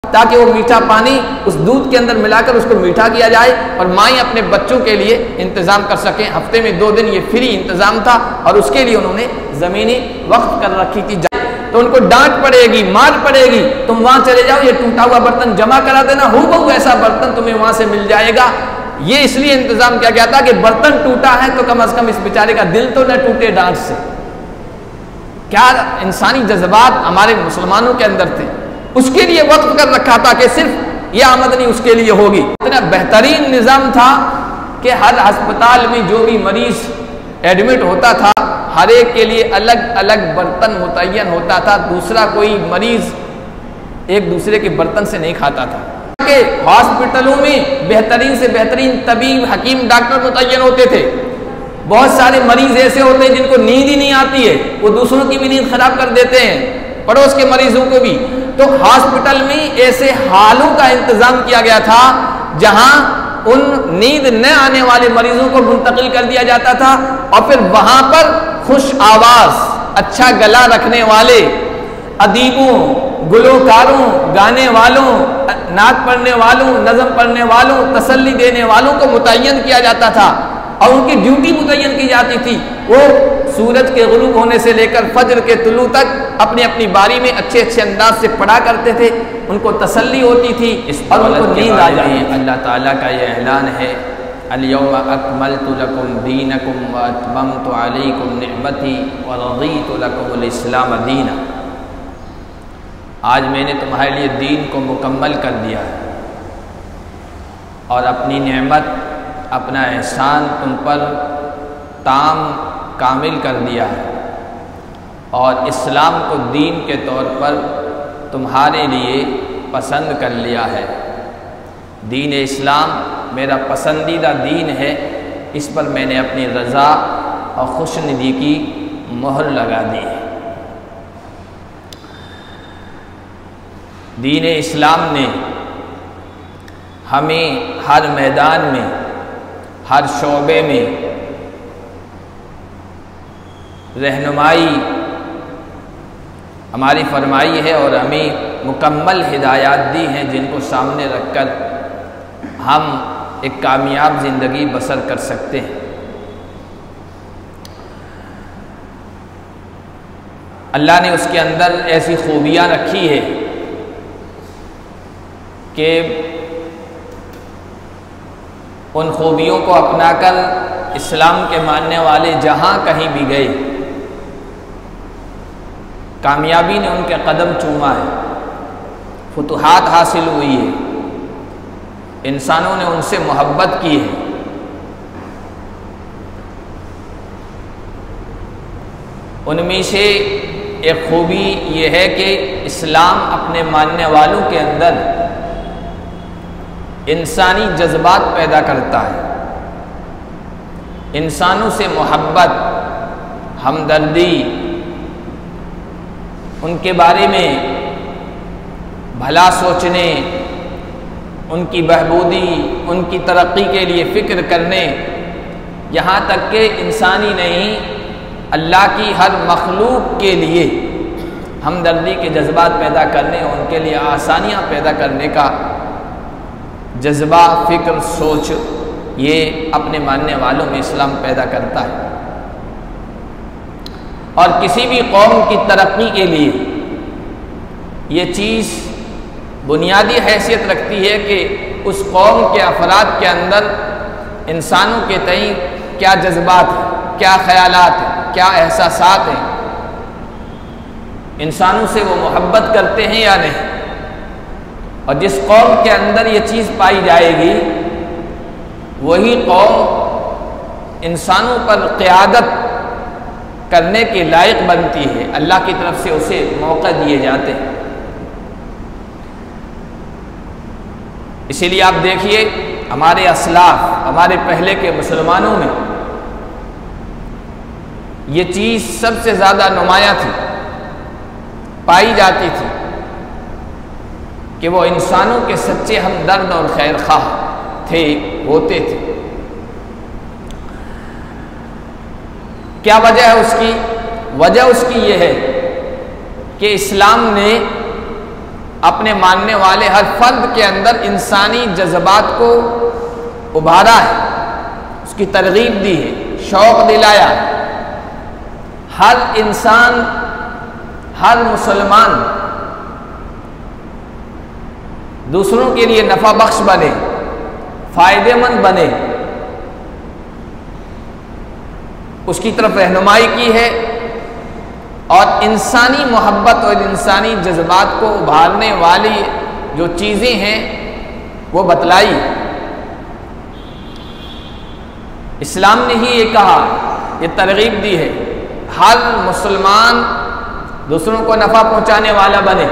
تاکہ وہ میٹھا پانی اس دودھ کے اندر ملا کر اس کو میٹھا کیا جائے اور مائیں اپنے بچوں کے لیے انتظام کر سکیں۔ ہفتے میں 2 دن یہ فری انتظام تھا اور اس کے لیے انہوں نے زمینی وقف کر رکھی تھی۔ تو ان کو ڈانٹ پڑے گی، مار پڑے گی، تم وہاں چلے جاؤ، یہ ٹوٹا ہوا برتن جمع کرا دینا، ہو بہو ایسا برتن تمہیں وہاں سے مل جائے گا۔ یہ اس لیے انتظام کیا گیا تھا کہ برتن ٹوٹا ہے تو کم از کم اس بیچارے کا دل تو نہ ٹوٹے ڈانٹ سے۔ کیا انسانی جذبات ہمارے مسلمانوں کے اندر تھے، اس کے لیے وقف کر رکھا تھا کہ صرف یہ آمدنی اس کے لیے ہوگی۔ اتنا بہترین نظام تھا کہ ہر ہسپتال میں جو بھی مریض ایڈمٹ ہوتا تھا ہر ایک کے لیے الگ الگ برتن متعین ہوتا تھا، دوسرا کوئی مریض ایک دوسرے کے برتن سے نہیں کھاتا تھا۔ کہ ہاسپٹلوں میں بہترین سے بہترین طبیب، حکیم، ڈاکٹر متعین ہوتے تھے۔ بہت سارے مریض ایسے ہوتے ہیں جن کو نیند ہی نہیں آتی ہے، وہ دوسروں کی بھی نیند خراب کر دیتے ہیں، پڑوس کے مریضوں کو بھی۔ تو ہاسپٹل میں ایسے حالوں کا انتظام کیا گیا تھا جہاں ان نیند نہ آنے والے مریضوں کو منتقل کر دیا جاتا تھا اور پھر وہاں پر خوش آواز، اچھا گلا رکھنے والے ادیبوں، گلوکاروں، گانے والوں، نعت پڑھنے والوں، نظم پڑھنے والوں، تسلی دینے والوں کو متعین کیا جاتا تھا اور ان کی ڈیوٹی متعین کی جاتی تھی۔ وہ سورج کے غروب ہونے سے لے کر فجر کے طلوع تک اپنی اپنی باری میں اچھے اچھے انداز سے پڑھا کرتے تھے، ان کو تسلی ہوتی تھی اور ان کو نیند آ جاتی تھی۔ اللہ تعالیٰ کا یہ اعلان ہے، اليوم اکملت لکم دینکم واتممت علیکم نعمتی ورضیت لکم الاسلام دینا۔ آج میں نے تمہارے لیے دین کو مکمل کر دیا ہے اور اپنی نعمت، اپنا احسان تم پر تام کامل کر دیا ہے اور اسلام کو دین کے طور پر تمہارے لیے پسند کر لیا ہے۔ دین اسلام میرا پسندیدہ دین ہے، اس پر میں نے اپنی رضا اور خوشندی کی مہر لگا دی ہے۔ دین اسلام نے ہمیں ہر میدان میں، ہر شعبے میں رہنمائی ہماری فرمائی ہے اور ہمیں مکمل ہدایات دی ہیں جن کو سامنے رکھ کر ہم ایک کامیاب زندگی بسر کر سکتے ہیں۔ اللہ نے اس کے اندر ایسی خوبیاں رکھی ہے کہ ان خوبیوں کو اپنا کر اسلام کے ماننے والے جہاں کہیں بھی گئے، کامیابی نے ان کے قدم چوما ہے، فتوحات حاصل ہوئی ہے، انسانوں نے ان سے محبت کی ہے۔ ان میں سے ایک خوبی یہ ہے کہ اسلام اپنے ماننے والوں کے اندر انسانی جذبات پیدا کرتا ہے، انسانوں سے محبت، ہمدردی، ان کے بارے میں بھلا سوچنے، ان کی بہبودی، ان کی ترقی کے لیے فکر کرنے، یہاں تک کہ انسانی نہیں اللہ کی ہر مخلوق کے لیے ہمدردی کے جذبات پیدا کرنے، ان کے لیے آسانیاں پیدا کرنے کا جذبہ، فکر، سوچ، یہ اپنے ماننے والوں میں اسلام پیدا کرتا ہے۔ اور کسی بھی قوم کی ترقی کے لیے یہ چیز بنیادی حیثیت رکھتی ہے کہ اس قوم کے افراد کے اندر انسانوں کے تئیں کیا جذبات ہیں، کیا خیالات ہیں، کیا احساسات ہیں، انسانوں سے وہ محبت کرتے ہیں یا نہیں۔ اور جس قوم کے اندر یہ چیز پائی جائے گی وہی قوم انسانوں پر قیادت کرنے کے لائق بنتی ہے، اللہ کی طرف سے اسے موقع دیے جاتے ہیں۔ اسی لیے آپ دیکھیے ہمارے اسلاف، ہمارے پہلے کے مسلمانوں میں یہ چیز سب سے زیادہ نمایاں تھی، پائی جاتی تھی کہ وہ انسانوں کے سچے ہمدرد اور خیر خواہ تھے، ہوتے تھے۔ کیا وجہ ہے اس کی؟ وجہ اس کی یہ ہے کہ اسلام نے اپنے ماننے والے ہر فرد کے اندر انسانی جذبات کو ابھارا ہے، اس کی ترغیب دی ہے، شوق دلایا ہے۔ ہر انسان، ہر مسلمان دوسروں کے لیے نفع بخش بنے، فائدہ مند بنے، اس کی طرف رہنمائی کی ہے، اور انسانی محبت اور انسانی جذبات کو ابھارنے والی جو چیزیں ہیں وہ بتلائی۔ اسلام نے ہی یہ کہا، یہ ترغیب دی ہے، ہر مسلمان دوسروں کو نفع پہنچانے والا بنے،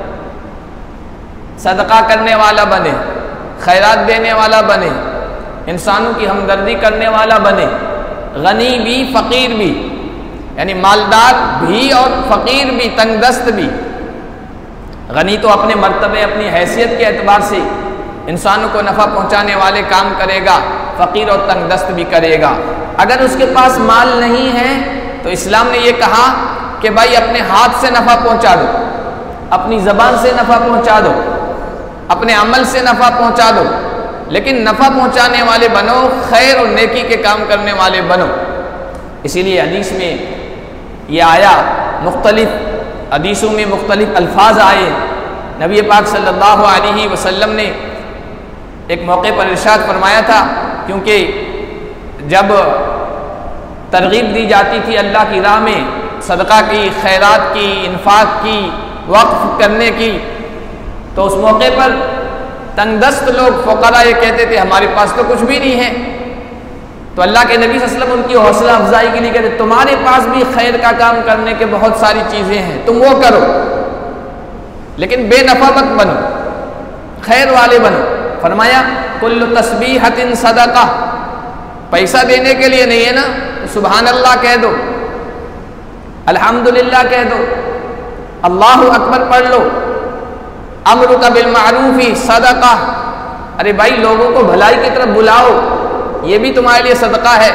صدقہ کرنے والا بنے، خیرات دینے والا بنے، انسانوں کی ہمدردی کرنے والا بنے، غنی بھی فقیر بھی، یعنی مالدار بھی اور فقیر بھی، تنگ دست بھی۔ غنی تو اپنے مرتبے، اپنی حیثیت کے اعتبار سے انسانوں کو نفع پہنچانے والے کام کرے گا، فقیر اور تنگ دست بھی کرے گا۔ اگر اس کے پاس مال نہیں ہے تو اسلام نے یہ کہا کہ بھائی اپنے ہاتھ سے نفع پہنچا دو، اپنی زبان سے نفع پہنچا دو، اپنے عمل سے نفع پہنچا دو، لیکن نفع پہنچانے والے بنو، خیر اور نیکی کے کام کرنے والے بنو۔ اسی لیے حدیث میں یہ آیا، مختلف حدیثوں میں مختلف الفاظ آئے۔ نبی پاک صلی اللہ علیہ وسلم نے ایک موقع پر ارشاد فرمایا تھا، کیونکہ جب ترغیب دی جاتی تھی اللہ کی راہ میں صدقہ کی، خیرات کی، انفاق کی، وقف کرنے کی، تو اس موقع پر تنگ دست لوگ، فقراء یہ کہتے تھے ہمارے پاس تو کچھ بھی نہیں ہے۔ تو اللہ کے نبی صلی اللہ علیہ وسلم ان کی حوصلہ افزائی کے لیے کہتے تمہارے پاس بھی خیر کا کام کرنے کے بہت ساری چیزیں ہیں، تم وہ کرو، لیکن بے نفع مت بنو، خیر والے بنو۔ فرمایا کل تسبیحۃ صدقہ، پیسہ دینے کے لیے نہیں ہے نا، سبحان اللہ کہہ دو، الحمدللہ کہہ دو، اللہ اکبر پڑھ لو، امرک بالمعروف صدقہ، ارے بھائی لوگوں کو بھلائی کی طرف بلاؤ، یہ بھی تمہارے لیے صدقہ ہے۔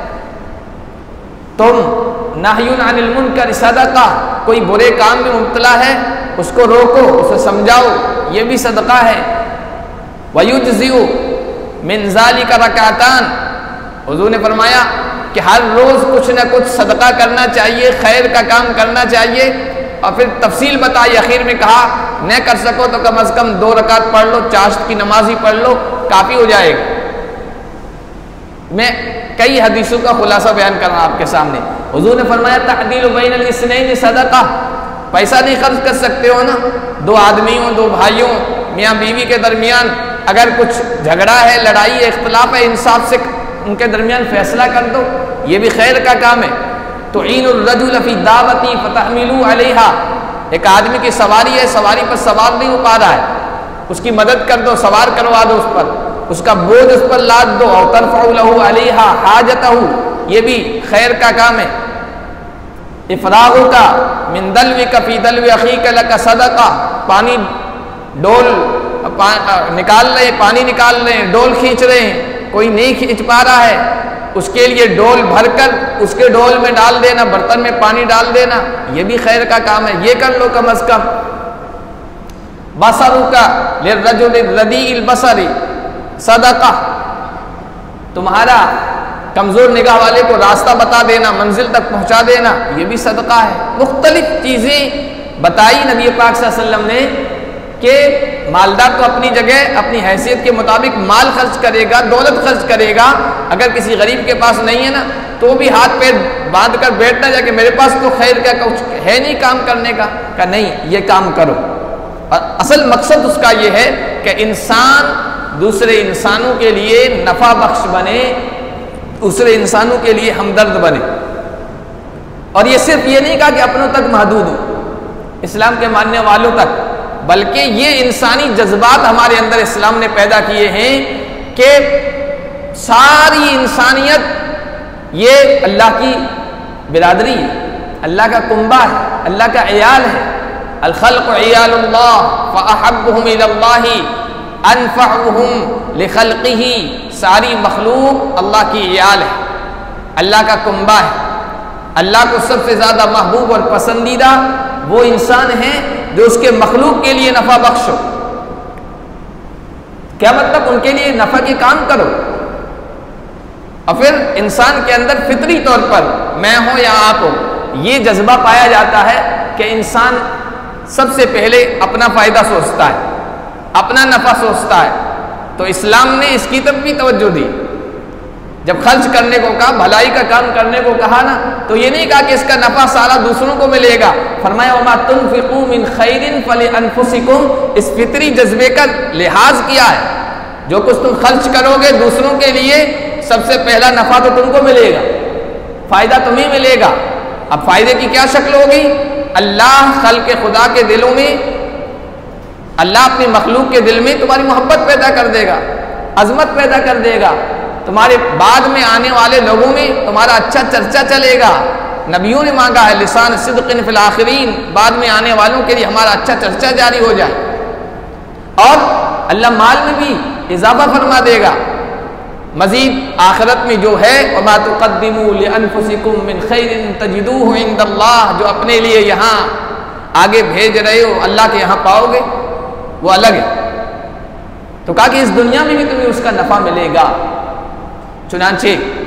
تم نہی عن المنکر صدقہ، کوئی برے کام میں مبتلا ہے اس کو روکو، اسے سمجھاؤ، یہ بھی صدقہ ہے۔ وَيُجْزِئُ مِنْ ذَلِكَ رَكَعَتَانِ، حضور نے فرمایا کہ ہر روز کچھ نہ کچھ صدقہ کرنا چاہیے، خیر کا کام کرنا چاہیے، اور پھر تفصیل بتائی، اخیر میں کہا نہ کر سکو تو کم از کم 2 رکعت پڑھ لو، چاشت کی نماز ہی پڑھ لو، کافی ہو جائے گا۔ میں کئی حدیثوں کا خلاصہ بیان کر رہا ہوں آپ کے سامنے۔ حضور نے فرمایا تعدیل بین الاثنین صدقہ، پیسہ نہیں خرچ کر سکتے ہو نا، 2 آدمیوں، 2 بھائیوں، میاں بیوی کے درمیان اگر کچھ جھگڑا ہے، لڑائی ہے، اختلاف ہے، انصاف سے ان کے درمیان فیصلہ کر دو، یہ بھی خیر کا کام ہے۔ تعین الرجل فی دعوتی فتحملوا علیہا، ایک آدمی کی سواری ہے، سواری پر سوار نہیں ہو پا رہا ہے، اس کی مدد کر دو، سوار کروا دو، اس پر اس کا بوجھ اس پر لاد دو، اور ترفعوا لہ علیہا حاجتہ، یہ بھی خیر کا کام ہے۔ افراغک من دلوک فی دلو اخیک لک صدقہ، پانی ڈول نکال رہے، پانی نکال رہے ہیں، ڈول کھینچ رہے ہیں، کوئی نہیں کھینچ پا رہا ہے، اس کے لیے ڈول بھر کر اس کے ڈول میں ڈال دینا، برتن میں پانی ڈال دینا، یہ بھی خیر کا کام ہے، یہ کر لو کم از کم۔ بصرک للرجل الردیء البصر صدقہ، تمہارا کمزور نگاہ والے کو راستہ بتا دینا، منزل تک پہنچا دینا، یہ بھی صدقہ ہے۔ مختلف چیزیں بتائی نبی پاک صلی اللہ علیہ وسلم نے کہ مالدار تو اپنی جگہ اپنی حیثیت کے مطابق مال خرچ کرے گا، دولت خرچ کرے گا، اگر کسی غریب کے پاس نہیں ہے نا تو بھی ہاتھ پیر باندھ کر بیٹھنا جا کہ میرے پاس تو خیر کا کچھ ہے نہیں کام کرنے کا، کہ نہیں یہ کام کرو۔ اور اصل مقصد اس کا یہ ہے کہ انسان دوسرے انسانوں کے لیے نفع بخش بنے، دوسرے انسانوں کے لیے ہمدرد بنے۔ اور یہ صرف یہ نہیں کہا کہ اپنوں تک محدود ہو، اسلام کے ماننے والوں تک، بلکہ یہ انسانی جذبات ہمارے اندر اسلام نے پیدا کیے ہیں کہ ساری انسانیت یہ اللہ کی برادری ہے، اللہ کا کنبہ ہے، اللہ کا عیال ہے۔ الخلق عیال اللہ فاحبهم الی اللہ انفعهم لخلقہ، ساری مخلوق اللہ کی عیال ہے، اللہ کا کنبہ ہے۔ اللہ کو سب سے زیادہ محبوب اور پسندیدہ وہ انسان ہیں جو اس کے مخلوق کے لیے نفع بخش ہو۔ کیا مطلب؟ ان کے لیے نفع کے کام کرو۔ اور پھر انسان کے اندر فطری طور پر میں ہوں یا آپ ہو، یہ جذبہ پایا جاتا ہے کہ انسان سب سے پہلے اپنا فائدہ سوچتا ہے، اپنا نفع سوچتا ہے۔ تو اسلام نے اس کی طرف بھی توجہ دی۔ جب خرچ کرنے کو کہا، بھلائی کا کام کرنے کو کہا نا، تو یہ نہیں کہا کہ اس کا نفع سارا دوسروں کو ملے گا۔ فرمایا وَمَا تُنْفِقُوا مِنْ خَيْرٍ فَلِأَنفُسِكُمْ، اس فطری جذبے کا لحاظ کیا ہے۔ جو کچھ تم خرچ کرو گے دوسروں کے لیے، سب سے پہلا نفع تو تم کو ملے گا، فائدہ تمہیں ملے گا۔ اب فائدے کی کیا شکل ہوگی؟ اللہ خلق خدا کے دلوں میں، اللہ اپنی مخلوق کے دل میں تمہاری محبت پیدا کر دے گا، عظمت پیدا کر دے گا، تمہارے بعد میں آنے والے لوگوں میں تمہارا اچھا چرچا چلے گا۔ نبیوں نے مانگا ہے لسان صدق فی الاخرین، بعد میں آنے والوں کے لیے ہمارا اچھا چرچا جاری ہو جائے۔ اور اللہ مال میں بھی اضافہ فرما دے گا، مزید آخرت میں جو ہے وَمَا تُقَدِّمُوا لِأَنفُسِكُم مِّن خَيْرٍ تَجِدُوهُ عِندَ اللَّهِ، جو اپنے لیے یہاں آگے بھیج رہے ہو اللہ کے یہاں پاؤ گے، وہ الگ ہے۔ تو کہا کہ اس دنیا میں بھی تمہیں اس کا نفع ملے گا۔ چنانچہ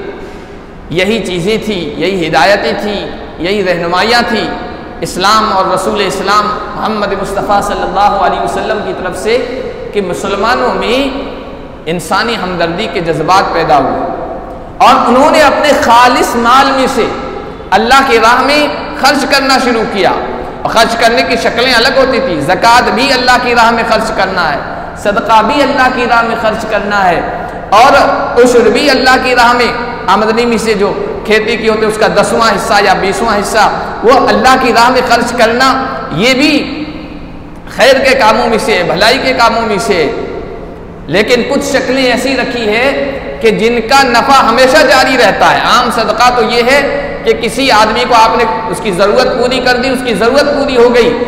یہی چیزیں تھی، یہی ہدایتیں تھیں، یہی رہنمائیاں تھیں اسلام اور رسول اسلام محمد مصطفیٰ صلی اللہ علیہ وسلم کی طرف سے، کہ مسلمانوں میں انسانی ہمدردی کے جذبات پیدا ہوئے، اور انہوں نے اپنے خالص مال میں سے اللہ کی راہ میں خرچ کرنا شروع کیا۔ اور خرچ کرنے کی شکلیں الگ ہوتی تھی، زکوٰۃ بھی اللہ کی راہ میں خرچ کرنا ہے، صدقہ بھی اللہ کی راہ میں خرچ کرنا ہے، اور عشر بھی اللہ کی راہ میں، آمدنی میں سے جو کھیتی کی ہوتی ہے اس کا 10واں حصہ یا 20واں حصہ وہ اللہ کی راہ میں خرچ کرنا، یہ بھی خیر کے کاموں میں سے، بھلائی کے کاموں میں سے۔ لیکن کچھ شکلیں ایسی رکھی ہے کہ جن کا نفع ہمیشہ جاری رہتا ہے۔ عام صدقہ تو یہ ہے کہ کسی آدمی کو آپ نے اس کی ضرورت پوری کر دی، اس کی ضرورت پوری ہو گئی،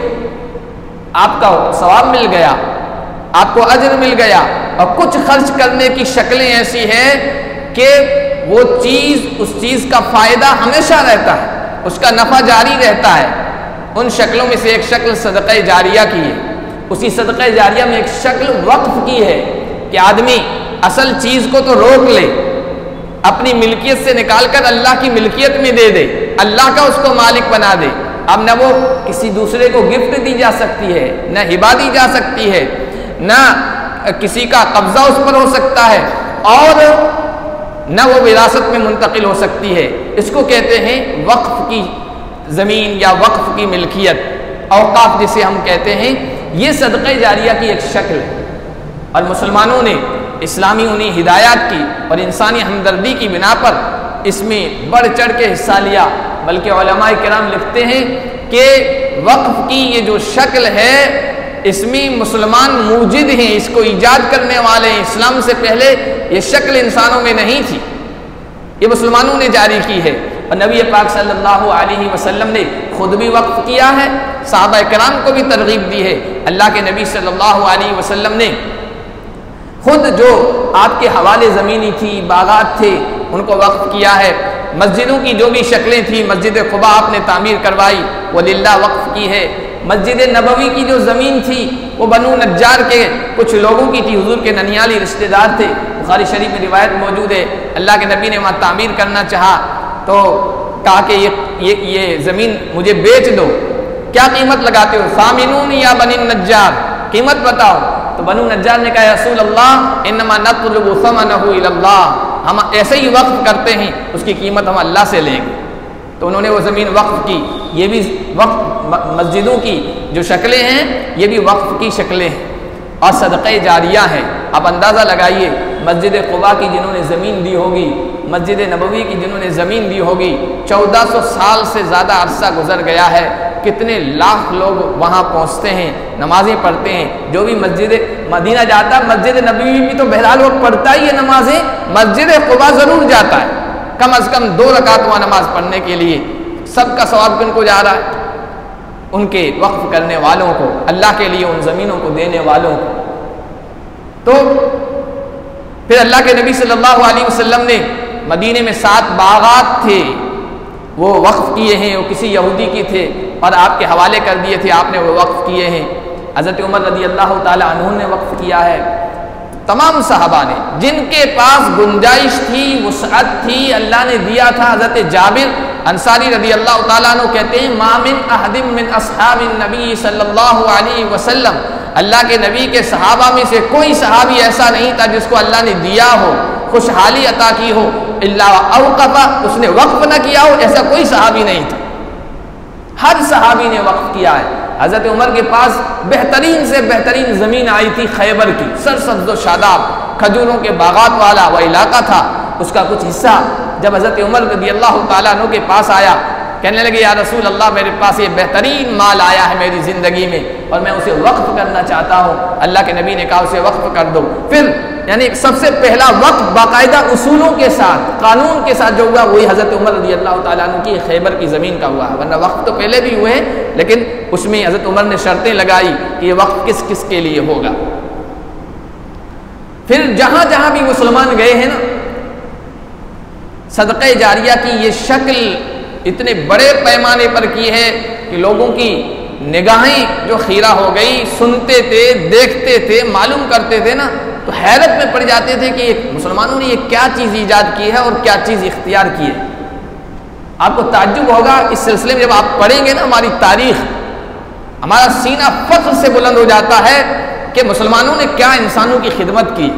آپ کا ثواب مل گیا، آپ کو اجر مل گیا۔ اور کچھ خرچ کرنے کی شکلیں ایسی ہیں کہ وہ چیز، اس چیز کا فائدہ ہمیشہ رہتا ہے، اس کا نفع جاری رہتا ہے۔ ان شکلوں میں سے ایک شکل صدقہ جاریہ کی ہے۔ اسی صدقہ جاریہ میں ایک شکل وقف کی ہے کہ آدمی اصل چیز کو تو روک لے، اپنی ملکیت سے نکال کر اللہ کی ملکیت میں دے دے، اللہ کا اس کو مالک بنا دے۔ اب نہ وہ کسی دوسرے کو گفٹ دی جا سکتی ہے، نہ ہبہ دی جا سکتی ہے، نہ کسی کا قبضہ اس پر ہو سکتا ہے، اور نہ وہ وراثت میں منتقل ہو سکتی ہے۔ اس کو کہتے ہیں وقف کی زمین یا وقف کی ملکیت، اوقاف جسے ہم کہتے ہیں۔ یہ صدقہ جاریہ کی ایک شکل ہے، اور مسلمانوں نے اسلامی انہیں ہدایات کی اور انسانی ہمدردی کی بنا پر اس میں بڑھ چڑھ کے حصہ لیا۔ بلکہ علماء کرام لکھتے ہیں کہ وقف کی یہ جو شکل ہے، اس میں مسلمان موجد ہیں، اس کو ایجاد کرنے والے ہیں۔ اسلام سے پہلے یہ شکل انسانوں میں نہیں تھی، یہ مسلمانوں نے جاری کی ہے۔ اور نبی پاک صلی اللہ علیہ وسلم نے خود بھی وقف کیا ہے، صحابہ کرام کو بھی ترغیب دی ہے۔ اللہ کے نبی صلی اللہ علیہ وسلم نے خود جو آپ کے حوالے زمینی تھی، باغات تھے، ان کو وقف کیا ہے۔ مسجدوں کی جو بھی شکلیں تھیں، مسجد قباء آپ نے تعمیر کروائی، وہ للہ وقف کی ہے۔ مسجد نبوی کی جو زمین تھی وہ بنو نجار کے کچھ لوگوں کی تھی، حضور کے ننیالی رشتہ دار تھے، بخاری شریف میں روایت موجود ہے۔ اللہ کے نبی نے وہاں تعمیر کرنا چاہا تو کہا کہ یہ زمین مجھے بیچ دو، کیا قیمت لگاتے ہو؟ ثامنون یا بنی نجار، قیمت بتاؤ۔ تو بنو نجار نے کہا یا رسول اللہ انما نطلب ثمنہ الی اللہ، ہم ایسے ہی وقف کرتے ہیں، اس کی قیمت ہم اللہ سے لیں گے۔ تو انہوں نے وہ زمین وقف کی۔ یہ بھی وقف، مسجدوں کی جو شکلیں ہیں یہ بھی وقف کی شکلیں ہیں اور صدقہ جاریہ ہیں۔ آپ اندازہ لگائیے، مسجد قباء کی جنہوں نے زمین دی ہوگی، مسجد نبوی کی جنہوں نے زمین دی ہوگی، 1400 سال سے زیادہ عرصہ گزر گیا ہے، کتنے لاکھ لوگ وہاں پہنچتے ہیں، نمازیں پڑھتے ہیں۔ جو بھی مسجد مدینہ جاتا ہے، مسجد نبوی بھی تو بہرحال وہ پڑھتا ہی ہے نمازیں، مسجد قباء ضرور جاتا ہے، کم از کم 2 رکعت وہاں نماز پڑھنے کے لیے۔ سب کا ثواب کن کو جا رہا ہے؟ ان کے وقف کرنے والوں کو، اللہ کے لیے ان زمینوں کو دینے والوں کو۔ تو پھر اللہ کے نبی صلی اللہ علیہ وسلم نے مدینے میں 7 باغات تھے، وہ وقف کیے ہیں، وہ کسی یہودی کی تھے، اور آپ کے حوالے کر دیے تھے، آپ نے وہ وقف کیے ہیں۔ حضرت عمر رضی اللہ تعالیٰ عنہ نے وقف کیا ہے۔ تمام صحابہ نے جن کے پاس گنجائش تھی، وسعت تھی، اللہ نے دیا تھا۔ حضرت جابر انصاری رضی اللہ تعالیٰ عنہ کہتے ہیں ما من احد من اصحاب النبی صلی اللہ علیہ وسلم، اللہ کے نبی کے صحابہ میں سے کوئی صحابی ایسا نہیں تھا جس کو اللہ نے دیا ہو، خوشحالی عطا کی ہو، الا اوقف، اس نے وقف نہ کیا ہو، ایسا کوئی صحابی نہیں تھا۔ ہر صحابی نے وقف کیا ہے۔ حضرت عمر کے پاس بہترین سے بہترین زمین آئی تھی خیبر کی، سرسبز و شاداب کھجوروں کے باغات والا وہ علاقہ تھا، اس کا کچھ حصہ جب حضرت عمر رضی اللہ تعالیٰ عنہ کے پاس آیا، کہنے لگے یا رسول اللہ میرے پاس یہ بہترین مال آیا ہے میری زندگی میں اور میں اسے وقف کرنا چاہتا ہوں۔ اللہ کے نبی نے کہا اسے وقف کر دو۔ پھر یعنی سب سے پہلا وقف باقاعدہ اصولوں کے ساتھ، قانون کے ساتھ جو ہوا وہی حضرت عمر رضی اللہ تعالیٰ عنہ کی خیبر کی زمین کا ہوا، ورنہ وقف تو پہلے بھی ہوئے لیکن اس میں حضرت عمر نے شرطیں لگائی کہ یہ وقف کس کس کے لیے ہوگا۔ پھر جہاں جہاں بھی مسلمان گئے ہیں نا، صدقہ جاریہ کی یہ شکل اتنے بڑے پیمانے پر کی ہے کہ لوگوں کی نگاہیں جو خیرہ ہو گئی، سنتے تھے، دیکھتے تھے، معلوم کرتے تھے نا، تو حیرت میں پڑ جاتے تھے کہ مسلمانوں نے یہ کیا چیز ایجاد کی ہے اور کیا چیز اختیار کی ہے۔ آپ کو تعجب ہوگا اس سلسلے میں جب آپ پڑھیں گے نا ہماری تاریخ، ہمارا سینہ فخر سے بلند ہو جاتا ہے کہ مسلمانوں نے کیا انسانوں کی خدمت کی۔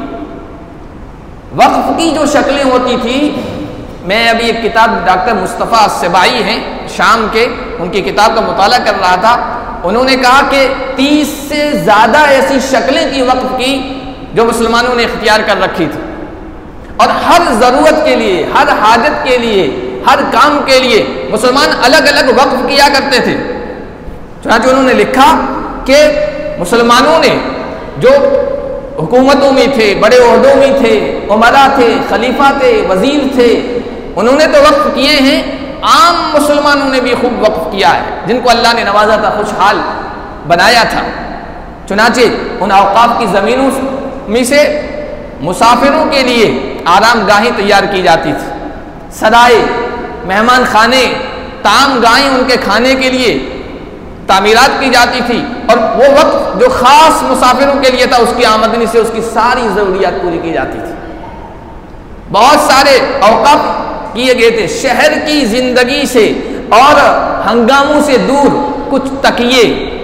وقف کی جو شکلیں ہوتی تھی، میں ابھی ایک کتاب ڈاکٹر مصطفیٰ السبائی ہیں شام کے، ان کی کتاب کا مطالعہ کر رہا تھا، انہوں نے کہا کہ 30 سے زیادہ ایسی شکلیں تھی وقف کی جو مسلمانوں نے اختیار کر رکھی تھی، اور ہر ضرورت کے لیے، ہر حاجت کے لیے، ہر کام کے لیے مسلمان الگ الگ وقف کیا کرتے تھے۔ چنانچہ انہوں نے لکھا کہ مسلمانوں نے جو حکومتوں میں تھے، بڑے عہدوں میں تھے، عمرا تھے، خلیفہ تھے، وزیر تھے، انہوں نے تو وقف کیے ہیں، عام مسلمانوں نے بھی خوب وقف کیا ہے جن کو اللہ نے نوازا تھا، خوشحال بنایا تھا۔ چنانچہ ان اوقاف کی زمینوں میں سے مسافروں کے لیے آرام گاہیں تیار کی جاتی تھی، سرائے، مہمان خانے، طعام گاہیں ان کے کھانے کے لیے تعمیرات کی جاتی تھی، اور وہ وقت جو خاص مسافروں کے لیے تھا اس کی آمدنی سے اس کی ساری ضروریات پوری کی جاتی تھی۔ بہت سارے اوقاف کیے گئے تھے شہر کی زندگی سے اور ہنگاموں سے دور، کچھ تکیے،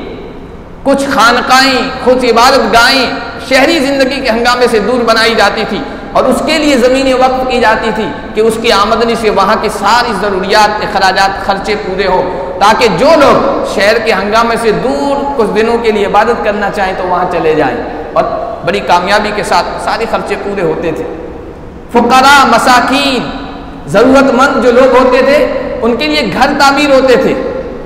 کچھ خانقاہیں، کچھ عبادت گاہیں شہری زندگی کے ہنگامے سے دور بنائی جاتی تھی، اور اس کے لیے زمینیں وقف کی جاتی تھی کہ اس کی آمدنی سے وہاں کی ساری ضروریات، اخراجات، خرچے پورے ہو، تاکہ جو لوگ شہر کے ہنگامے سے دور کچھ دنوں کے لیے عبادت کرنا چاہیں تو وہاں چلے جائیں، اور بڑی کامیابی کے ساتھ سارے خرچے پورے ہوتے تھے۔ فقراء، مساکین، ضرورت مند جو لوگ ہوتے تھے ان کے لیے گھر تعمیر ہوتے تھے،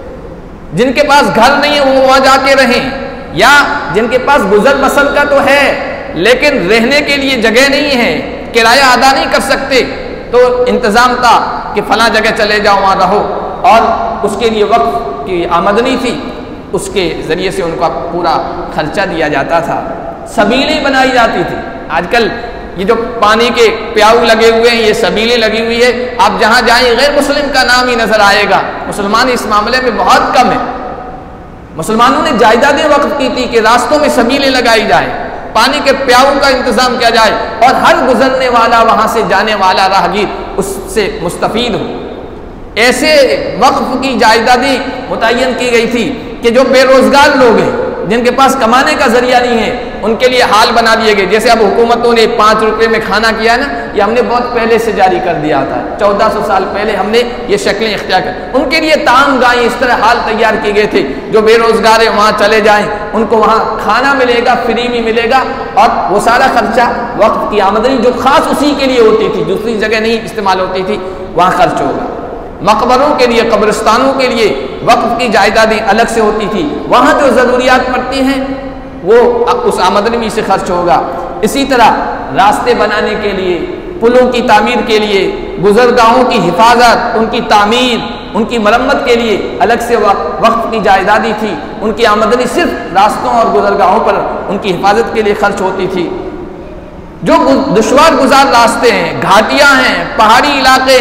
جن کے پاس گھر نہیں ہے وہ وہاں جا کے رہیں، یا جن کے پاس گزر بسر کا تو ہے لیکن رہنے کے لیے جگہ نہیں ہے، کرایہ ادا نہیں کر سکتے، تو انتظام تھا کہ فلاں جگہ چلے جاؤ وہاں رہو، اور اس کے لیے وقف کی آمدنی تھی، اس کے ذریعے سے ان کو پورا خرچہ دیا جاتا تھا۔ سبیلیں بنائی جاتی تھی، آج کل یہ جو پانی کے پیاؤ لگے ہوئے ہیں، یہ سبیلیں لگی ہوئی ہے، آپ جہاں جائیں غیر مسلم کا نام ہی نظر آئے گا۔ مسلمان اس معاملے میں بہت کم ہے۔ مسلمانوں نے جائیدادیں وقف کی تھی کہ راستوں میں سبیلیں لگائی جائیں، پانی کے پیاؤں کا انتظام کیا جائے، اور ہر گزرنے والا، وہاں سے جانے والا راہگیر اس سے مستفید ہو۔ ایسے وقف کی جائیدادیں متعین کی گئی تھی کہ جو بے روزگار لوگ ہیں، جن کے پاس کمانے کا ذریعہ نہیں ہے، ان کے لیے حال بنا دیے گئے۔ جیسے اب حکومتوں نے 5 روپے میں کھانا کیا ہے نا، یہ ہم نے بہت پہلے سے جاری کر دیا تھا، 1400 سال پہلے ہم نے یہ شکلیں اختیار کر، ان کے لیے طعام گاہیں اس طرح حال تیار کیے گئے تھے، جو بے روزگار ہیں وہاں چلے جائیں، ان کو وہاں کھانا ملے گا، فری میں ملے گا، اور وہ سارا خرچہ وقف کی آمدنی جو خاص اسی کے لیے ہوتی تھی، دوسری جگہ نہیں استعمال ہوتی تھی، وہاں خرچ ہوگا۔ مقبروں کے لیے، قبرستانوں کے لیے وقف کی جائیدادیں الگ سے ہوتی تھی، وہاں جو ضروریات پڑتی ہیں وہ اس آمدنی میں سے خرچ ہوگا۔ اسی طرح راستے بنانے کے لیے، پلوں کی تعمیر کے لیے، گزرگاہوں کی حفاظت، ان کی تعمیر، ان کی مرمت کے لیے الگ سے وقف کی جائیدادیں تھی، ان کی آمدنی صرف راستوں اور گزرگاہوں پر ان کی حفاظت کے لیے خرچ ہوتی تھی۔ جو دشوار گزار راستے ہیں، گھاٹیاں ہیں، پہاڑی علاقے ہیں،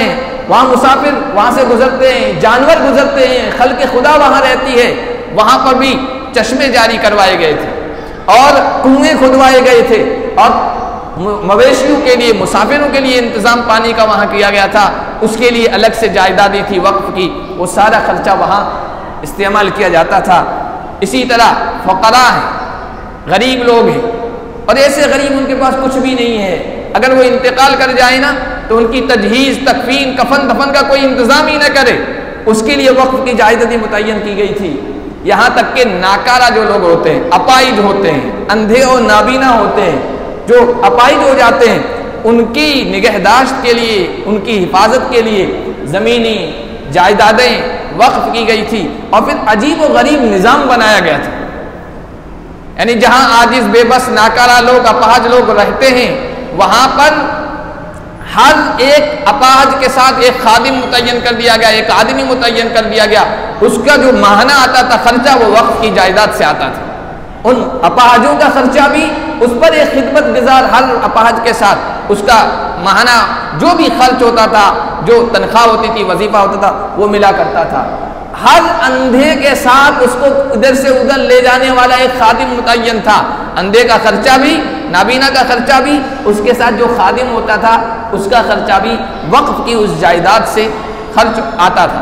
وہاں مسافر وہاں سے گزرتے ہیں، جانور گزرتے ہیں، خلق خدا وہاں رہتی ہے، وہاں پر بھی چشمے جاری کروائے گئے تھے اور کنویں کھدوائے گئے تھے اور مویشیوں کے لیے، مسافروں کے لیے انتظام پانی کا وہاں کیا گیا تھا، اس کے لیے الگ سے جائیدادیں تھی وقف کی، وہ سارا خرچہ وہاں استعمال کیا جاتا تھا۔ اسی طرح فقراء ہیں، غریب لوگ ہیں، اور ایسے غریب ان کے پاس کچھ بھی نہیں ہے، اگر وہ انتقال کر جائے نا تو ان کی تجہیز، تکفین، کفن دفن کا کوئی انتظام ہی نہ کرے، اس کے لیے وقف کی جائیدادیں متعین کی گئی تھی۔ یہاں تک کہ ناکارہ جو لوگ ہوتے ہیں، اپائج ہوتے ہیں، اندھے اور نابینا ہوتے ہیں، جو اپائج ہو جاتے ہیں، ان کی نگہداشت کے لیے، ان کی حفاظت کے لیے زمینی جائیدادیں وقف کی گئی تھی۔ اور پھر عجیب و غریب نظام بنایا گیا تھا، یعنی جہاں عاجز، بے بس، ناکارہ لوگ، اپاہج لوگ رہتے ہیں، وہاں پر ہر ایک اپاہج کے ساتھ ایک خادم متعین کر دیا گیا، ایک آدمی متعین کر دیا گیا، اس کا جو ماہانہ آتا تھا خرچہ وہ وقف کی جائیداد سے آتا تھا۔ ان اپاہجوں کا خرچہ بھی اس پر ایک خدمت گزار ہر اپاہج کے ساتھ اس کا ماہانہ جو بھی خرچ ہوتا تھا، جو تنخواہ ہوتی تھی، وظیفہ ہوتا تھا، وہ ملا کرتا تھا۔ ہر اندھے کے ساتھ اس کو ادھر سے ادھر لے جانے والا ایک خادم متعین تھا، اندھے کا خرچہ بھی، نابینا کا خرچہ بھی، اس کے ساتھ جو خادم ہوتا تھا اس کا خرچہ بھی وقف کی اس جائیداد سے خرچ آتا تھا۔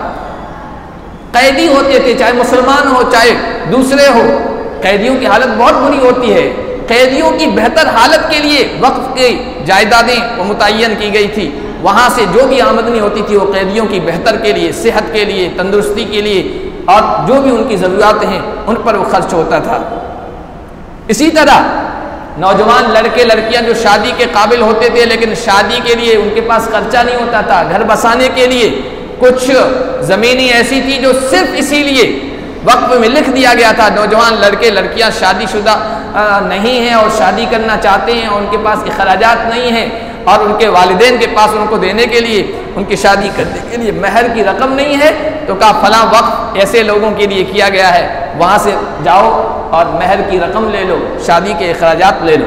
قیدی ہوتے تھے، چاہے مسلمان ہو چاہے دوسرے ہو، قیدیوں کی حالت بہت بری ہوتی ہے، قیدیوں کی بہتر حالت کے لیے وقف کی جائیدادیں وہ متعین کی گئی تھی، وہاں سے جو بھی آمدنی ہوتی تھی وہ قیدیوں کی بہتر کے لیے، صحت کے لیے، تندرستی کے لیے اور جو بھی ان کی ضروریات ہیں ان پر وہ خرچ ہوتا تھا۔ اسی طرح نوجوان لڑکے لڑکیاں جو شادی کے قابل ہوتے تھے لیکن شادی کے لیے ان کے پاس خرچہ نہیں ہوتا تھا، گھر بسانے کے لیے کچھ زمینیں ایسی تھی جو صرف اسی لیے وقف میں لکھ دیا گیا تھا، نوجوان لڑکے لڑکیاں شادی شدہ نہیں ہیں اور شادی کرنا چاہتے ہیں اور ان کے پاس اخراجات نہیں ہیں اور ان کے والدین کے پاس ان کو دینے کے لیے، ان کی شادی کرنے کے لیے مہر کی رقم نہیں ہے، تو کہا فلاں وقف ایسے لوگوں کے لیے کیا گیا ہے، وہاں سے جاؤ اور مہر کی رقم لے لو، شادی کے اخراجات لے لو۔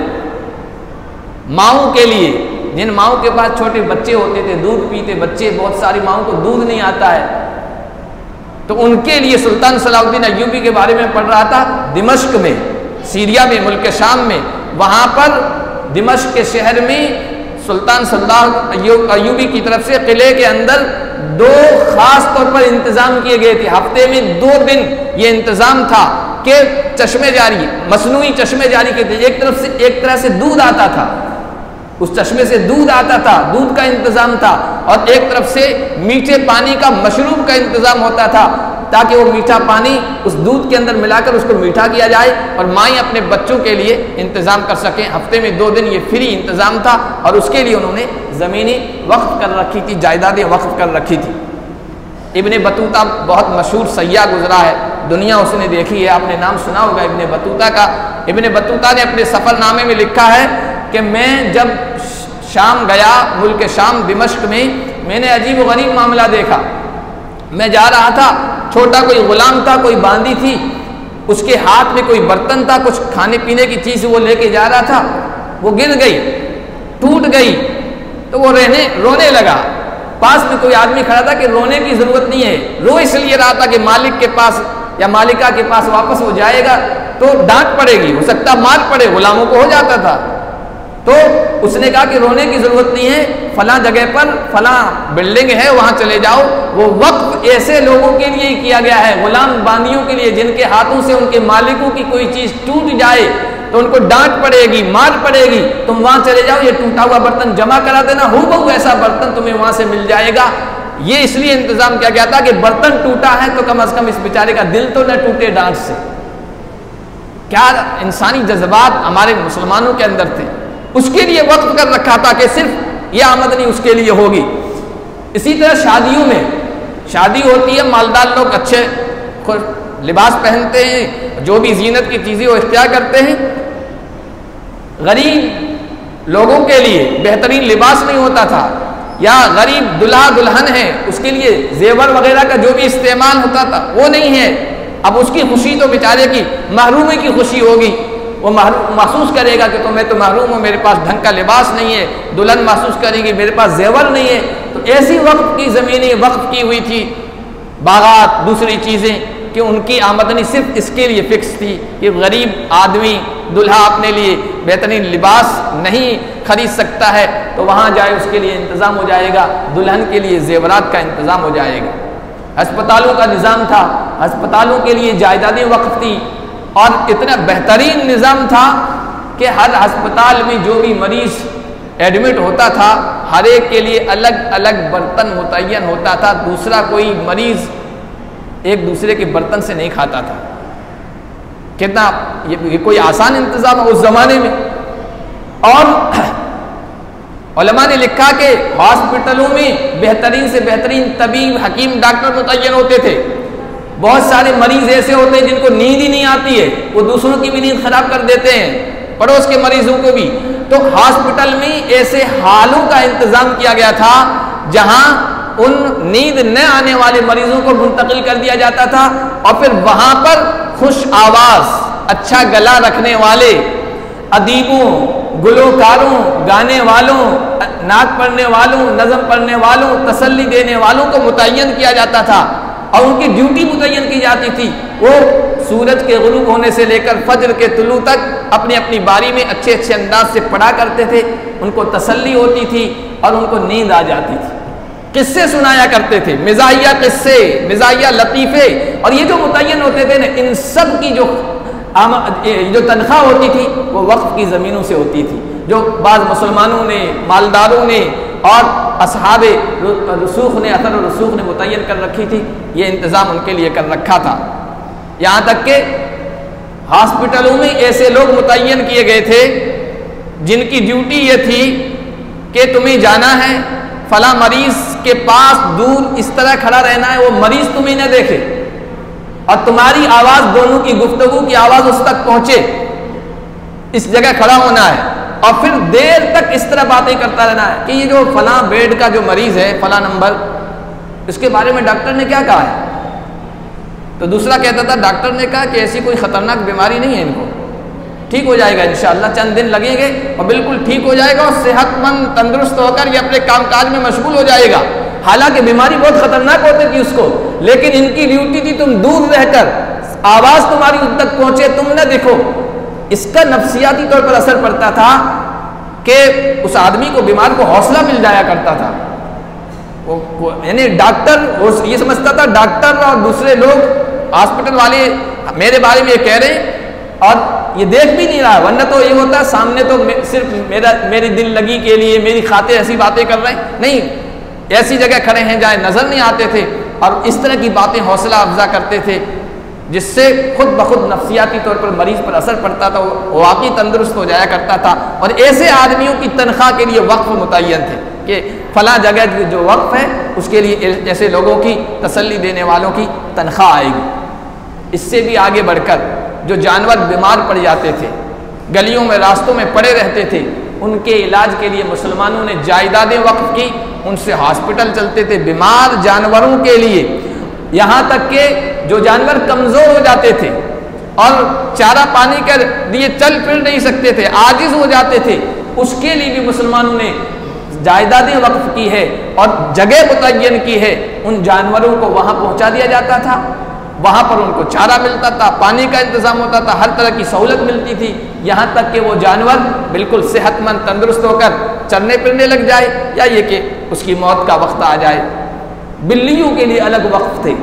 ماؤں کے لیے، جن ماؤں کے پاس چھوٹے بچے ہوتے تھے، دودھ پیتے بچے، بہت ساری ماؤں کو دودھ نہیں آتا ہے، تو ان کے لیے سلطان صلاح الدین ایوبی کے بارے میں پڑھ رہا تھا، دمشق میں، سیریا میں، ملک شام میں، وہاں پر دمشق کے شہر میں سلطان صلاح ایوبی کی طرف سے قلعے کے اندر 2 خاص طور پر انتظام کیے گئے تھے، ہفتے میں 2 دن یہ انتظام تھا کہ چشمے جاری، مصنوعی چشمے جاری کیے تھے، ایک طرح سے دودھ آتا تھا، اس چشمے سے دودھ آتا تھا، دودھ کا انتظام تھا، اور ایک طرف سے میٹھے پانی کا مشروب کا انتظام ہوتا تھا تاکہ وہ میٹھا پانی اس دودھ کے اندر ملا کر اس کو میٹھا کیا جائے اور مائیں اپنے بچوں کے لیے انتظام کر سکیں۔ ہفتے میں 2 دن یہ فری انتظام تھا اور اس کے لیے انہوں نے زمینیں وقف کر رکھی تھی، جائیدادیں وقف کر رکھی تھی۔ ابن بطوطہ بہت مشہور سیاح گزرا ہے، دنیا اس نے دیکھی ہے، آپ نے نام سنا ہوگا ابن بطوطہ کا۔ ابن بطوطہ نے اپنے سفر نامے میں لکھا ہے کہ میں جب شام گیا، ملک شام دمشق میں نے عجیب و غریب معاملہ دیکھا۔ میں جا رہا تھا، چھوٹا کوئی غلام تھا، کوئی باندی تھی، اس کے ہاتھ میں کوئی برتن تھا، کچھ کھانے پینے کی چیز وہ لے کے جا رہا تھا، وہ گر گئی، ٹوٹ گئی، تو وہ رونے لگا۔ پاس میں کوئی آدمی کھڑا تھا کہ رونے کی ضرورت نہیں ہے، رو اس لیے رہا تھا کہ مالک کے پاس یا مالکہ کے پاس واپس وہ جائے گا تو ڈانٹ پڑے گی، ہو سکتا مار پڑے، غلاموں کو ہو جاتا تھا۔ تو اس نے کہا کہ رونے کی ضرورت نہیں ہے، فلاں جگہ پر فلاں بلڈنگ ہے، وہاں چلے جاؤ۔ وہ وقف ایسے لوگوں کے لیے کیا گیا ہے، غلام باندیوں کے لیے، جن کے ہاتھوں سے ان کے مالکوں کی کوئی چیز ٹوٹ جائے تو ان کو ڈانٹ پڑے گی، مار پڑے گی، تم وہاں چلے جاؤ، یہ ٹوٹا ہوا برتن جمع کرا دینا، ہو بہو ایسا برتن تمہیں وہاں سے مل جائے گا۔ یہ اس لیے انتظام کیا گیا تھا کہ برتن ٹوٹا ہے تو کم از کم اس بیچارے کا دل تو نہ ٹوٹے ڈانٹ سے۔ کیا انسانی جذبات ہمارے مسلمانوں کے اندر تھے، اس کے لیے وقف کر رکھا تھا کہ صرف یہ آمدنی اس کے لیے ہوگی۔ اسی طرح شادیوں میں، شادی ہوتی ہے، مالدار لوگ اچھے لباس پہنتے ہیں، جو بھی زینت کی چیزیں وہ اختیار کرتے ہیں، غریب لوگوں کے لیے بہترین لباس نہیں ہوتا تھا، یا غریب دلہا دلہن ہے اس کے لیے زیور وغیرہ کا جو بھی استعمال ہوتا تھا وہ نہیں ہے۔ اب اس کی خوشی تو بیچارے کی محرومی کی خوشی ہوگی، وہ محسوس کرے گا کہ تو میں تو محروم ہوں، میرے پاس ڈھنگ کا لباس نہیں ہے، دلہن محسوس کرے گی میرے پاس زیور نہیں ہے۔ تو ایسی وقف کی زمینیں وقف کی ہوئی تھی، باغات، دوسری چیزیں، کہ ان کی آمدنی صرف اس کے لیے فکس تھی کہ غریب آدمی دلہا اپنے لیے بہترین لباس نہیں خرید سکتا ہے تو وہاں جائے، اس کے لیے انتظام ہو جائے گا، دلہن کے لیے زیورات کا انتظام ہو جائے گا۔ ہسپتالوں کا نظام تھا، ہسپتالوں کے لیے جائیدادیں وقف تھی، اور اتنا بہترین نظام تھا کہ ہر ہسپتال میں جو بھی مریض ایڈمٹ ہوتا تھا ہر ایک کے لیے الگ الگ برتن متعین ہوتا تھا، دوسرا کوئی مریض ایک دوسرے کے برتن سے نہیں کھاتا تھا۔ کتنا یہ کوئی آسان انتظام ہے اس زمانے میں۔ اور علماء نے لکھا کہ ہاسپٹلوں میں بہترین سے بہترین طبیب، حکیم، ڈاکٹر متعین ہوتے تھے۔ بہت سارے مریض ایسے ہوتے ہیں جن کو نیند ہی نہیں آتی ہے، وہ دوسروں کی بھی نیند خراب کر دیتے ہیں، پڑوس کے مریضوں کو بھی۔ تو ہاسپٹل میں ایسے ہالوں کا انتظام کیا گیا تھا جہاں ان نیند نہ آنے والے مریضوں کو منتقل کر دیا جاتا تھا، اور پھر وہاں پر خوش آواز، اچھا گلا رکھنے والے ادیبوں، گلوکاروں، گانے والوں، نعت پڑھنے والوں، نظم پڑھنے والوں، تسلی دینے والوں کو متعین کیا جاتا تھا، اور ان کی ڈیوٹی متعین کی جاتی تھی۔ وہ سورج کے غروب ہونے سے لے کر فجر کے طلوع تک اپنی اپنی باری میں اچھے اچھے انداز سے پڑھا کرتے تھے، ان کو تسلی ہوتی تھی اور ان کو نیند آ جاتی تھی۔ قصے سنایا کرتے تھے، مزاحیہ قصے، مزاحیہ لطیفے، اور یہ جو متعین ہوتے تھے نا، ان سب کی جو تنخواہ ہوتی تھی وہ وقف کی زمینوں سے ہوتی تھی، جو بعض مسلمانوں نے، مالداروں نے اور اصحاب رسوخ نے، اثر و رسوخ نے متعین کر رکھی تھی۔ یہ انتظام ان کے لیے کر رکھا تھا۔ یہاں تک کہ ہاسپٹلوں میں ایسے لوگ متعین کیے گئے تھے جن کی ڈیوٹی یہ تھی کہ تمہیں جانا ہے فلاں مریض کے پاس، دور اس طرح کھڑا رہنا ہے وہ مریض تمہیں نہ دیکھے، اور تمہاری آواز، دونوں کی گفتگو کی آواز اس تک پہنچے، اس جگہ کھڑا ہونا ہے، اور پھر دیر تک اس طرح باتیں کرتا رہنا ہے کہ یہ جو فلاں بیڈ کا جو مریض ہے فلاں نمبر، اس کے بارے میں ڈاکٹر نے کیا کہا ہے؟ تو دوسرا کہتا تھا ڈاکٹر نے کہا کہ ایسی کوئی خطرناک بیماری نہیں ہے، ان کو ٹھیک ہو جائے گا انشاءاللہ، چند دن لگیں گے اور بالکل ٹھیک ہو جائے گا، اور صحت مند تندرست ہو کر یہ اپنے کام کاج میں مشغول ہو جائے گا۔ حالانکہ بیماری بہت خطرناک ہوتی تھی اس کو، لیکن ان کی ڈیوٹی تھی تم دور رہ کر آواز تمہاری ان تک پہنچے، تم نہ دیکھو۔ اس کا نفسیاتی طور پر اثر پڑتا تھا کہ اس آدمی کو، بیمار کو حوصلہ مل جایا کرتا تھا۔ یعنی ڈاکٹر یہ سمجھتا تھا ڈاکٹر اور دوسرے لوگ ہاسپٹل والے میرے بارے میں یہ کہہ رہے ہیں، اور یہ دیکھ بھی نہیں رہا، ورنہ تو یہ ہوتا سامنے تو صرف میری دل لگی کے لیے میری خاطر ایسی باتیں کر رہے ہیں، نہیں، ایسی جگہ کھڑے ہیں جہاں نظر نہیں آتے تھے، اور اس طرح کی باتیں حوصلہ افزا کرتے تھے جس سے خود بخود نفسیاتی طور پر مریض پر اثر پڑتا تھا، وہ واقعی تندرست ہو جایا کرتا تھا۔ اور ایسے آدمیوں کی تنخواہ کے لیے وقف متعین تھے کہ فلاں جگہ جو وقف ہے اس کے لیے ایسے لوگوں کی، تسلی دینے والوں کی تنخواہ آئے گی۔ اس سے بھی آگے بڑھ کر جو جانور بیمار پڑ جاتے تھے، گلیوں میں، راستوں میں پڑے رہتے تھے، ان کے علاج کے لیے مسلمانوں نے جائیدادیں وقف کی، ان سے ہاسپٹل چلتے تھے بیمار جانوروں کے لیے۔ یہاں تک کہ جو جانور کمزور ہو جاتے تھے اور چارہ پانی کے لیے چل پھر نہیں سکتے تھے، عاجز ہو جاتے تھے، اس کے لیے بھی مسلمانوں نے جائیدادیں وقف کی ہے اور جگہ متعین کی ہے۔ ان جانوروں کو وہاں پہنچا دیا جاتا تھا، وہاں پر ان کو چارہ ملتا تھا، پانی کا انتظام ہوتا تھا، ہر طرح کی سہولت ملتی تھی، یہاں تک کہ وہ جانور بالکل صحت مند تندرست ہو کر چرنے پھرنے لگ جائے، یا یہ کہ اس کی موت کا وقت آ جائے۔ بلیوں کے لیے الگ وقف تھے،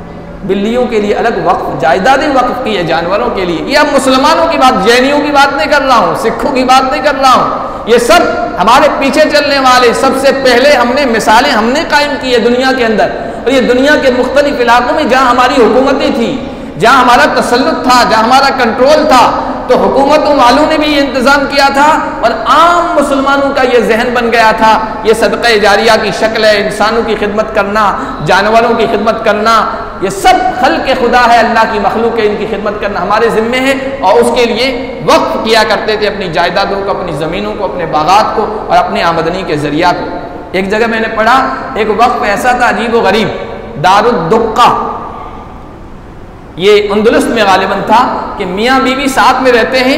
بلیوں کے لیے الگ وقف، جائیدادیں وقف کی ہے جانوروں کے لیے۔ یہ اب مسلمانوں کی بات، جینیوں کی بات نہیں کر رہا ہوں، سکھوں کی بات نہیں کر رہا ہوں، یہ سب ہمارے پیچھے چلنے والے، سب سے پہلے مثالیں ہم نے قائم کی ہے دنیا کے اندر، اور یہ دنیا کے مختلف علاقوں میں جہاں ہماری حکومتیں تھیں، جہاں ہمارا تسلط تھا، جہاں ہمارا کنٹرول تھا، تو حکومتوں والوں نے بھی یہ انتظام کیا تھا، اور عام مسلمانوں کا یہ ذہن بن گیا تھا یہ صدقہ جاریہ کی شکل ہے، انسانوں کی خدمت کرنا، جانوروں کی خدمت کرنا، یہ سب خلق خدا ہے، اللہ کی مخلوق ہے، ان کی خدمت کرنا ہمارے ذمے ہے، اور اس کے لیے وقف کیا کرتے تھے اپنی جائیدادوں کو، اپنی زمینوں کو، اپنے باغات کو، اور اپنی آمدنی کے ذریعہ کو۔ ایک جگہ میں نے پڑھا، ایک وقف ایسا تھا عجیب و غریب، دار الدقہ، یہ اندلس میں غالباً تھا، کہ میاں بیوی ساتھ میں رہتے ہیں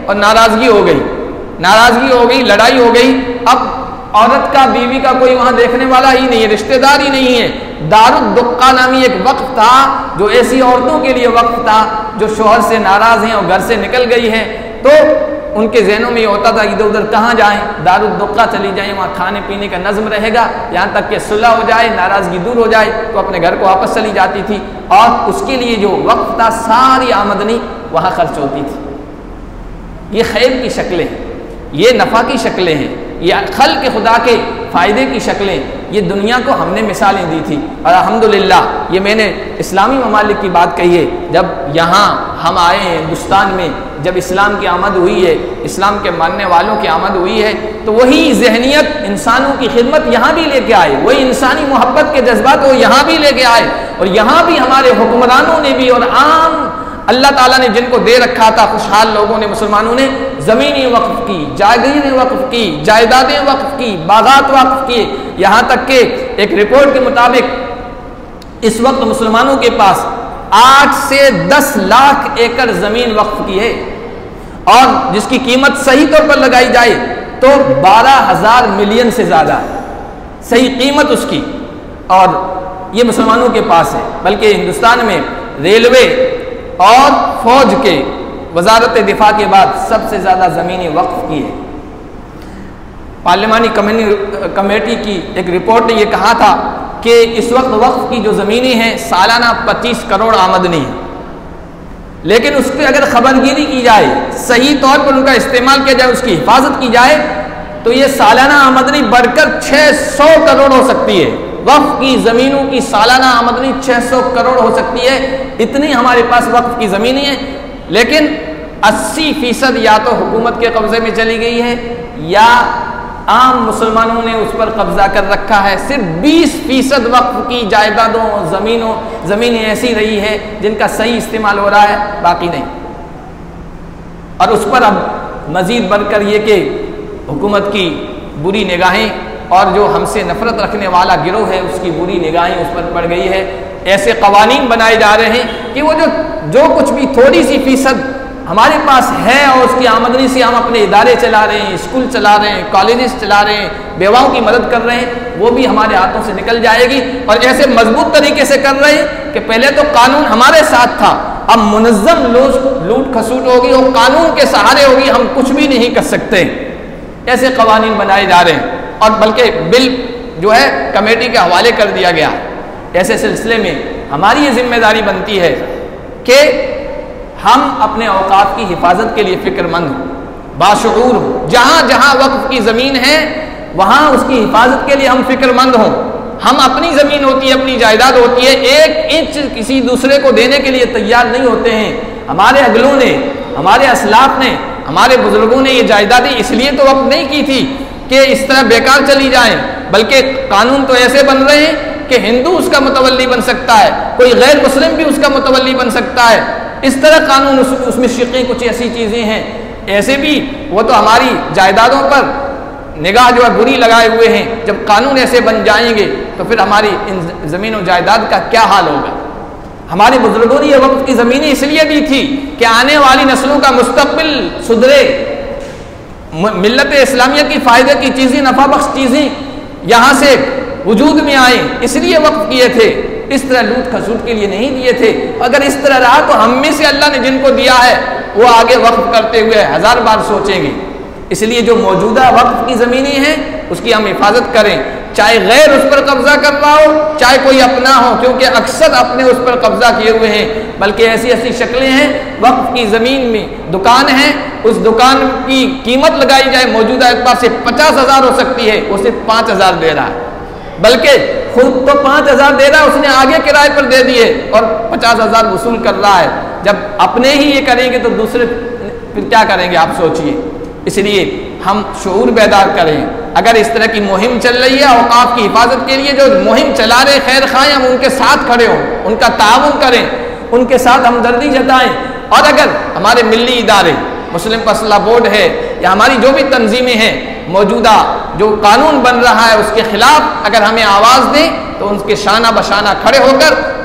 اور ناراضگی ہو گئی، لڑائی ہو گئی. اب عورت کا، بیوی کا کوئی وہاں دیکھنے والا ہی نہیں ہے، رشتہ دار ہی نہیں ہے. دارالدقہ نامی ایک وقت تھا جو ایسی عورتوں کے لیے وقت تھا جو شوہر سے ناراض ہیں اور گھر سے نکل گئی ہیں، تو ان کے ذہنوں میں یہ ہوتا تھا ادھر ادھر کہاں جائیں، دارالدقہ چلی جائیں، وہاں کھانے پینے کا نظم رہے گا، یہاں تک کہ صلح ہو جائے، ناراضگی دور ہو جائے، تو اپنے گھر کو واپس چلی جاتی تھی. اور اس کے لیے جو وقت تھا ساری آمدنی وہاں خرچ ہوتی تھی. یہ خیر کی شکلیں ہیں، یہ نفع کی شکلیں ہیں، یہ خلق خدا کے فائدے کی شکلیں. یہ دنیا کو ہم نے مثالیں دی تھی، اور الحمدللہ یہ میں نے اسلامی ممالک کی بات کہی ہے. جب یہاں ہم آئے ہیں ہندوستان میں، جب اسلام کی آمد ہوئی ہے، اسلام کے ماننے والوں کی آمد ہوئی ہے، تو وہی ذہنیت انسانوں کی خدمت یہاں بھی لے کے آئے، وہی انسانی محبت کے جذبات وہ یہاں بھی لے کے آئے. اور یہاں بھی ہمارے حکمرانوں نے بھی اور عام اللہ تعالیٰ نے جن کو دے رکھا تھا خوشحال لوگوں نے، مسلمانوں نے زمینیں وقف کی، جاگیریں وقف کی، جائیدادیں وقف کی، باغات وقف کیے. یہاں تک کہ ایک رپورٹ کے مطابق اس وقت مسلمانوں کے پاس 8 سے 10 لاکھ ایکڑ زمین وقف کی ہے، اور جس کی قیمت صحیح طور پر لگائی جائے تو 12,000 ملین سے زیادہ ہے صحیح قیمت اس کی. اور یہ مسلمانوں کے پاس ہے. بلکہ ہندوستان میں ریلوے اور فوج کے وزارت دفاع کے بعد سب سے زیادہ زمینیں وقف کی ہے. پارلیمانی کمیٹی کی ایک رپورٹ نے یہ کہا تھا کہ اس وقت وقف کی جو زمینیں ہیں سالانہ 25 کروڑ آمدنی ہے، لیکن اس کی اگر خبرگیری کی جائے، صحیح طور پر ان کا استعمال کیا جائے، اس کی حفاظت کی جائے، تو یہ سالانہ آمدنی بڑھ کر 600 کروڑ ہو سکتی ہے. وقف کی زمینوں کی سالانہ آمدنی 600 کروڑ ہو سکتی ہے. اتنی ہمارے پاس وقف کی زمینیں ہیں، لیکن 80% یا تو حکومت کے قبضے میں چلی گئی ہے یا عام مسلمانوں نے اس پر قبضہ کر رکھا ہے. صرف 20% وقف کی جائیدادوں، زمینیں ایسی رہی ہے جن کا صحیح استعمال ہو رہا ہے، باقی نہیں. اور اس پر اب مزید بڑھ کر یہ کہ حکومت کی بری نگاہیں اور جو ہم سے نفرت رکھنے والا گروہ ہے اس کی بری نگاہیں اس پر پڑ گئی ہے. ایسے قوانین بنائے جا رہے ہیں کہ وہ جو کچھ بھی تھوڑی سی فیصد ہمارے پاس ہے اور اس کی آمدنی سے ہم اپنے ادارے چلا رہے ہیں، اسکول چلا رہے ہیں، کالجز چلا رہے ہیں، بیواؤں کی مدد کر رہے ہیں، وہ بھی ہمارے ہاتھوں سے نکل جائے گی. اور ایسے مضبوط طریقے سے کر رہے ہیں کہ پہلے تو قانون ہمارے ساتھ تھا، اب منظم لوٹ کھسوٹ ہوگی اور قانون کے سہارے ہوگی، ہم کچھ بھی نہیں کر سکتے. ایسے قوانین بنائے جا رہے ہیں اور بلکہ بل جو ہے کمیٹی کے حوالے کر دیا گیا. ایسے سلسلے میں ہماری یہ ذمہ داری بنتی ہے کہ ہم اپنے اوقات کی حفاظت کے لیے فکر مند ہوں، باشعور ہوں. جہاں جہاں وقف کی زمین ہے وہاں اس کی حفاظت کے لیے ہم فکر مند ہوں. ہم اپنی زمین ہوتی ہے، اپنی جائیداد ہوتی ہے، 1 انچ کسی دوسرے کو دینے کے لیے تیار نہیں ہوتے ہیں. ہمارے اگلوں نے، ہمارے اسلاف نے، ہمارے بزرگوں نے یہ جائیدادیں اس لیے تو وقف نہیں کی تھی کہ اس طرح بیکار چلی جائیں، بلکہ قانون تو ایسے بن رہے ہیں کہ ہندو اس کا متولی بن سکتا ہے، کوئی غیر مسلم بھی اس کا متولی بن سکتا ہے. اس طرح قانون اس میں شقی کچھ ایسی چیزیں ہیں. ایسے بھی وہ تو ہماری جائیدادوں پر نگاہ جو ہے بری لگائے ہوئے ہیں. جب قانون ایسے بن جائیں گے تو پھر ہماری ان زمین و جائیداد کا کیا حال ہوگا. ہمارے بزرگوں نے یہ وقت کی زمینیں اس لیے دی تھی کہ آنے والی نسلوں کا مستقبل سدھرے، ملت اسلامیہ کی فائدے کی چیزیں، نفع بخش چیزیں یہاں سے وجود میں آئیں، اس لیے وقف کیے تھے. اس طرح لوٹ کھسوٹ کے لیے نہیں دیے تھے. اگر اس طرح رہا تو ہم میں سے اللہ نے جن کو دیا ہے وہ آگے وقف کرتے ہوئے 1000 بار سوچیں گے. اس لیے جو موجودہ وقف کی زمینیں ہیں اس کی ہم حفاظت کریں، چاہے غیر اس پر قبضہ کر رہا ہو، چاہے کوئی اپنا ہو، کیونکہ اکثر اپنے اس پر قبضہ کیے ہوئے ہیں. بلکہ ایسی ایسی شکلیں ہیں، وقف کی زمین میں دکان ہے، اس دکان کی قیمت لگائی جائے موجودہ اعتبار سے 50,000 ہو سکتی ہے، وہ صرف 5,000 دے رہا ہے. بلکہ خود تو 5,000 دے رہا ہے، اس نے آگے کرائے پر دے دیے اور 50,000 وصول کر رہا ہے. جب اپنے ہی یہ کریں گے تو دوسرے پھر کیا کریں گے آپ سوچئے. اس لیے ہم شعور بیدار کریں. اگر اس طرح کی مہم چل رہی ہے اوقاف کی حفاظت کے لیے، جو مہم چلا رہے خیر خواہ، ہم ان کے ساتھ کھڑے ہوں، ان کا تعاون کریں، ان کے ساتھ ہمدردی جتائیں. اور اگر ہمارے ملی ادارے، مسلم فیصلہ بورڈ ہے یا ہماری جو بھی تنظیمیں ہیں، موجودہ جو قانون بن رہا ہے اس کے خلاف اگر ہمیں آواز دیں تو ان کے شانہ بشانہ کھڑے ہو کر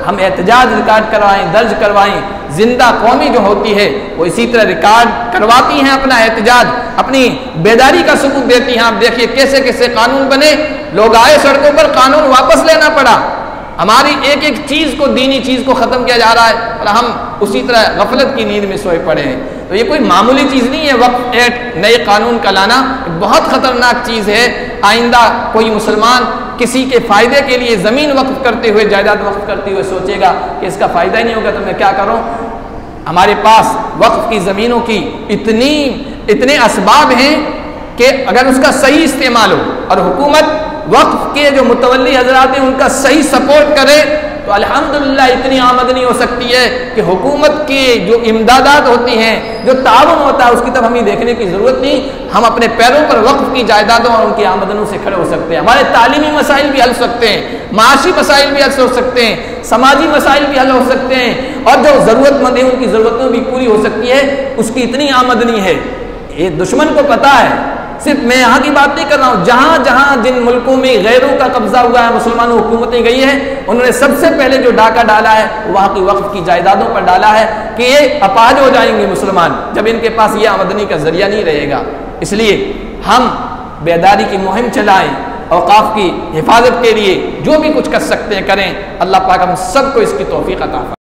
ہم احتجاج ریکارڈ کروائیں، درج کروائیں. زندہ قومی جو ہوتی ہے وہ اسی طرح ریکارڈ کرواتی ہیں اپنا احتجاج، اپنی بیداری کا ثبوت دیتی ہیں. آپ دیکھیے کیسے کیسے قانون بنے، لوگ آئے سڑکوں پر، قانون واپس لینا پڑا. ہماری ایک ایک چیز کو، دینی چیز کو ختم کیا جا رہا ہے اور ہم اسی طرح غفلت کی نیند میں سوئے پڑے ہیں. تو یہ کوئی معمولی چیز نہیں ہے. وقف ایکٹ نئے قانون کا لانا بہت خطرناک چیز ہے. آئندہ کوئی مسلمان کسی کے فائدے کے لیے زمین وقف کرتے ہوئے، جائیداد وقف کرتے ہوئے سوچے گا کہ اس کا فائدہ ہی نہیں ہوگا تو میں کیا کروں. ہمارے پاس وقف کی زمینوں کی اتنے اسباب ہیں کہ اگر اس کا صحیح استعمال ہو اور حکومت وقف کے جو متولی حضرات ہیں ان کا صحیح سپورٹ کرے تو الحمدللہ اتنی آمدنی ہو سکتی ہے کہ حکومت کی جو امدادات ہوتی ہیں، جو تعاون ہوتا ہے، اس کی طرف ہمیں دیکھنے کی ضرورت نہیں. ہم اپنے پیروں پر وقف کی جائیدادوں اور ان کی آمدنوں سے کھڑے ہو سکتے ہیں. ہمارے تعلیمی مسائل بھی حل ہو سکتے ہیں، معاشی مسائل بھی حل ہو سکتے ہیں، سماجی مسائل بھی حل ہو سکتے ہیں، اور جو ضرورت مند ہیں ان کی ضرورتوں بھی پوری ہو سکتی ہے. اس کی اتنی آمدنی ہے. یہ دشمن کو پتہ ہے. صرف میں یہاں کی بات نہیں کر رہا ہوں، جہاں جہاں جن ملکوں میں غیروں کا قبضہ ہوا ہے، مسلمانوں حکومتیں گئی ہیں، انہوں نے سب سے پہلے جو ڈاکہ ڈالا ہے وہاں کی وقف کی جائیدادوں پر ڈالا ہے کہ یہ اپاہج ہو جائیں گے مسلمان جب ان کے پاس یہ آمدنی کا ذریعہ نہیں رہے گا. اس لیے ہم بیداری کی مہم چلائیں، اوقاف کی حفاظت کے لیے جو بھی کچھ کر سکتے ہیں کریں. اللہ پاک ہم سب کو اس کی توفیق عطا فرمائے.